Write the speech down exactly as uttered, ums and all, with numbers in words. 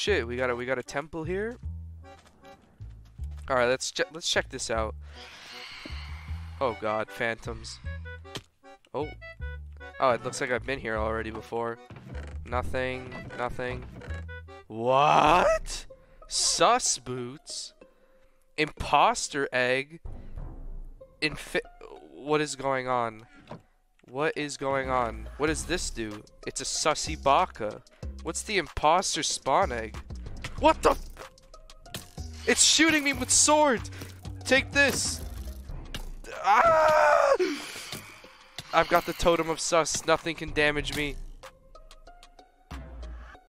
shit, we got a we got a temple here. All right, let's che let's check this out. Oh god, phantoms. Oh. Oh, it looks like I've been here already before. Nothing, nothing. What? Sus boots? Imposter egg? Infi- What is going on? What is going on? What does this do? It's a sussy baka. What's the imposter spawn egg? What the f- It's shooting me with sword! Take this! Ah! I've got the totem of sus. Nothing can damage me.